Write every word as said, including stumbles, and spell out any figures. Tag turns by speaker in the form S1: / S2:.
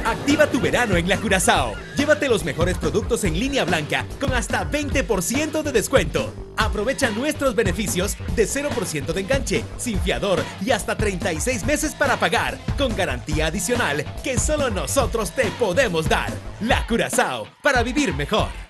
S1: Activa tu verano en la Curazao. Llévate los mejores productos en línea blanca con hasta veinte por ciento de descuento. Aprovecha nuestros beneficios de cero por ciento de enganche, sin fiador y hasta treinta y seis meses para pagar, con garantía adicional que solo nosotros te podemos dar. La Curazao, para vivir mejor.